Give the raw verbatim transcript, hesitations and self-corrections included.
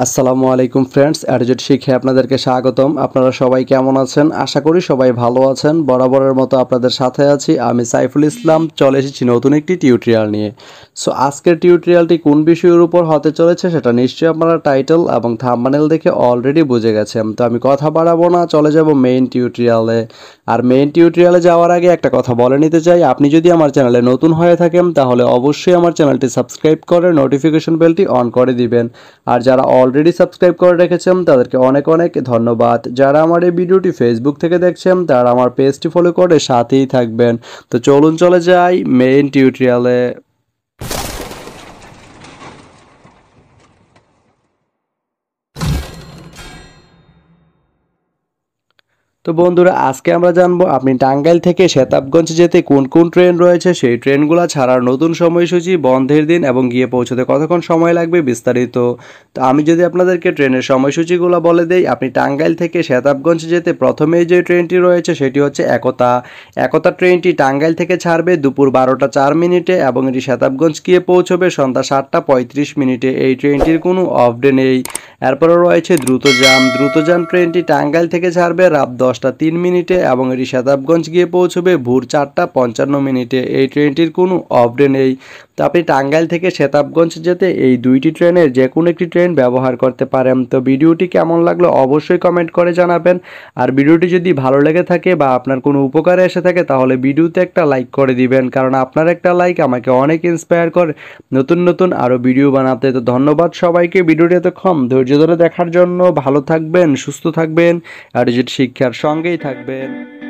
আসসালামু আলাইকুম ফ্রেন্ডস, অ্যাডজেট শিখে আপনাদেরকে স্বাগতম। আপনারা সবাই কেমন আছেন? আশা করি সবাই ভালো আছেন। বরাবরের মতো আপনাদের সাথে আছি আমি সাইফুল ইসলাম। চলে এসেছি নতুন একটি টিউটোরিয়াল নিয়ে। সো আজকের টিউটোরিয়ালটি কোন বিষয়ের উপর হতে চলেছে সেটা নিশ্চয়ই আপনারা টাইটেল এবং থাম্বনেল দেখে অলরেডি বুঝে গেছেন। তো আমি কথা বাড়াবো না, চলে যাব মেইন টিউটোরিয়ালে। আর মেইন টিউটোরিয়ালে যাওয়ার আগে একটা কথা বলে নিতে চাই, আপনি যদি আমার চ্যানেলে নতুন হয়ে থাকেন তাহলে অবশ্যই আমার চ্যানেলটি সাবস্ক্রাইব করে নোটিফিকেশন বেলটি অন করে দিবেন। আর যারা অলরেডি সাবস্ক্রাইব করে রেখেছেন তাদেরকে অনেক অনেক ধন্যবাদ। যারা আমার এই ভিডিওটি ফেসবুক থেকে দেখছেন তারা আমার পেজটি ফলো করে সাথেই থাকবেন। তো চলুন চলে যাই মেইন টিউটোরিয়ালে। তো বন্ধুরা, আজকে আমরা জানবো আপনি টাঙ্গাইল থেকে শেতাবগঞ্জ যেতে কোন কোন ট্রেন রয়েছে, সেই ট্রেনগুলো ছাড়ার নতুন সময়সূচি, বন্ধের দিন এবং গিয়ে পৌঁছতে কতক্ষণ সময় লাগবে বিস্তারিত। তো আমি যদি আপনাদেরকে ট্রেনের সময়সূচিগুলো বলে দেই, আপনি টাঙ্গাইল থেকে শেতাবগঞ্জ যেতে প্রথমেই যে ট্রেনটি রয়েছে সেটি হচ্ছে একতা। একতা ট্রেনটি টাঙ্গাইল থেকে ছাড়বে দুপুর বারোটা চার মিনিটে এবং এটি শেতাবগঞ্জ গিয়ে পৌঁছবে সন্ধ্যা সাতটা পঁয়ত্রিশ মিনিটে। এই ট্রেনটির কোনো অফ ডে নেই। এরপরে রয়েছে দ্রুতযান। দ্রুতযান ট্রেনটি টাঙ্গাইল থেকে ছাড়বে রাত দশটা তিন মিনিটে এবং এটি শেতাবগঞ্জ গিয়ে পৌঁছবে ভোর চারটা পঞ্চান্ন মিনিটে। এই ট্রেনটির কোনো অফ ডে নেই। তো আপনি টাঙ্গাইল থেকে শেতাবগঞ্জ যেতে এই দুইটি ট্রেনের যে কোনো একটি ট্রেন ব্যবহার করতে পারেন। তো ভিডিওটি কেমন লাগলো অবশ্যই কমেন্ট করে জানাবেন। আর ভিডিওটি যদি ভালো লেগে থাকে বা আপনার কোনো উপকারে এসে থাকে তাহলে ভিডিওতে একটা লাইক করে দিবেন, কারণ আপনার একটা লাইক আমাকে অনেক ইন্সপায়ার করে নতুন নতুন আরও ভিডিও বানাতে। তো ধন্যবাদ সবাইকে ভিডিওটি এতক্ষণ ধৈর্য ধরে দেখার জন্য। ভালো থাকবেন, সুস্থ থাকবেন, আর শিক্ষার সঙ্গেই থাকবেন।